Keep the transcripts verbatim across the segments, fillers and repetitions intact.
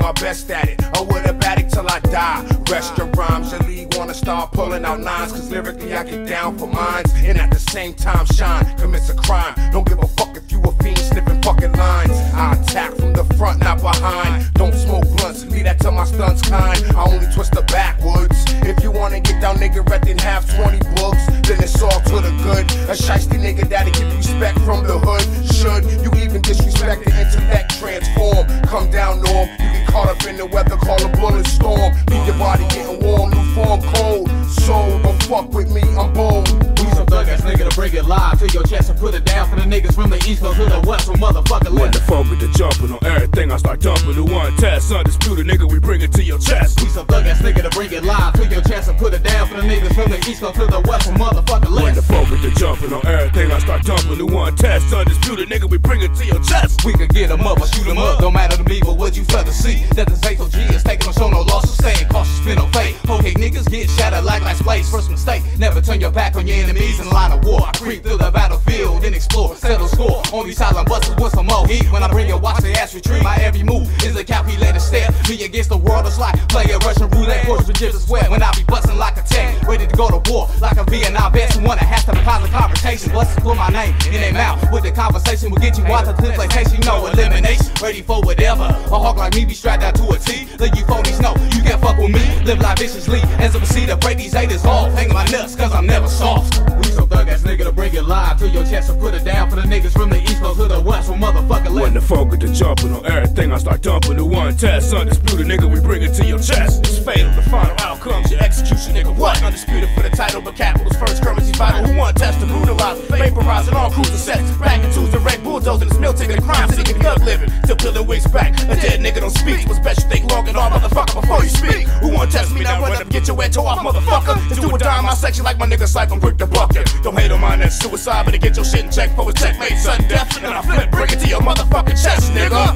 my best at it. I would have at it till I die. Rest your rhymes, your league wanna start pulling out lines, cause lyrically I get down for mines, and at the same time shine, commits a crime. Don't give a fuck if you a fiend sniffing fucking lines. I attack from the front, not behind. Don't smoke blunts, leave that to my stunts kind. I only twist the backwards. If you wanna get down nigga, then have twenty books, then it's all to the good. A shiesty nigga that'll give you respect from the hood. Should you even disrespect the intellect, transform, come down norm. You get caught up in the weather, call a bullet storm. Leave your body getting warm, new form cold. So don't fuck with me, I'm bold. We some thug ass nigga to bring it live to your chest and put it down for the niggas from the east coast to the west, so motherfucker When left. the funk with the jumping on everything, I start dumping the one test. Undisputed nigga, we bring it to your chest. We some thug ass nigga to bring it live to your chest and put it down for the niggas from the east coast to the west, so motherfucker left. When the funk with the jumping on everything, I start dumping the one test. Undisputed nigga, we bring it to your chest. We could get 'em up or shoot 'em up, don't matter to me, but what you fail to see that the Zato G is taking on show no loss, so staying cautious, spin no fake. Okay, niggas get shattered like ice plates. First mistake, never turn your back on your enemies in the line of war. I creep through the battlefield and explore, settle score on these silent busters with some more heat. When I bring your watch, they ass retreat. My every move is a calculated step. Me against the world of slide, play a Russian roulette, course with just sweat. When I be busting like a tank, ready to go to war like a Vietnam vet. Who wanna have to cause a conversation, busters put my name in their mouth. With the conversation will get you out of the PlayStation, no elimination. Ready for whatever. A hawk like me be strapped down to a T. Let you phonies know you can't fuck with me. Live life viciously as a proceed to break these haters off. Hanging my nuts cause I'm never soft. We some thug ass nigga to bring it live to your chest and put it down for the niggas from the east coast to the west, so motherfucker left. When the funk with the jumping on everything, I start dumping the one test. Undisputed nigga, we bring it to your chest. It's fatal, the final outcomes, your execution, nigga. What? Undisputed for the title, but capital's first currency vital. Who want test to brutalize, vaporizing all cruiser sets. Back in twos, the red bulldozing this mill taking the crime city, can up living. Still peeling wigs back. A dead nigga don't speak. What's best you think long and all, motherfucker, before you speak. Who want test me? Now run up and get your head toe off, motherfucker. Just do a dime my section like my nigga psych, I'm quick to bucket. Don't hate on mine, that's suicide, but to get your shit in check for a checkmate, sudden death. And I flip, bring it to your motherfucking chest, nigga.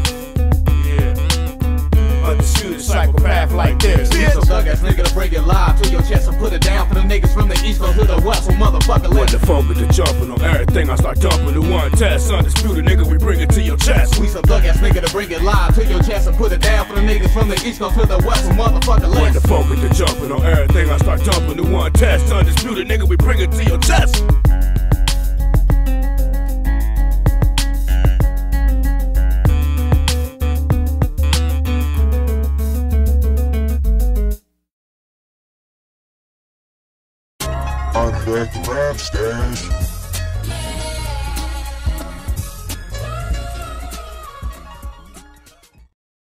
Yeah. Undisputed psychopath like this. We some thug ass nigga to bring it live to your chest and put it down for the niggas from the east coast to the west, so motherfucker When left. the funk with the jumping on everything, I start dumping the one test. Undisputed nigga, we bring it to your chest. We some thug ass nigga to bring it live to your chest and put it down for the niggas from the east coast to the west, so motherfucker left. When the funk with the jumping on everything, I start dumping the one test. Undisputed nigga, we bring it to your chest. I'm back to rap stash.